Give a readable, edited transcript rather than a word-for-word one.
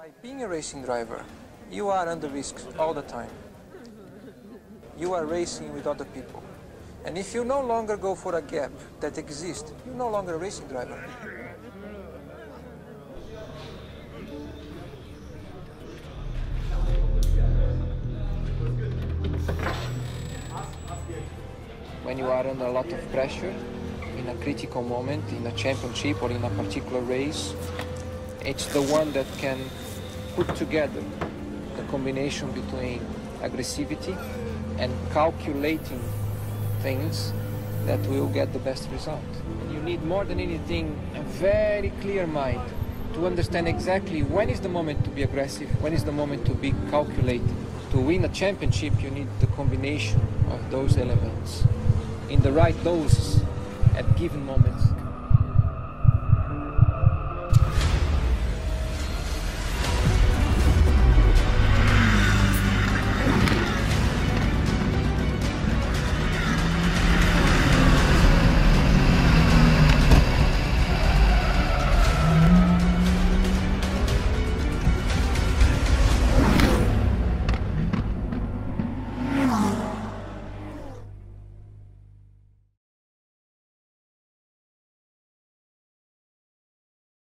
Being a racing driver, you are under risk all the time. You are racing with other people. And if you no longer go for a gap that exists, you're no longer a racing driver. When you are under a lot of pressure, in a critical moment, in a championship or in a particular race, it's the one that can put together the combination between aggressivity and calculating things that will get the best result. You need more than anything a very clear mind to understand exactly when is the moment to be aggressive, when is the moment to be calculated. To win a championship, you need the combination of those elements in the right doses at given moments.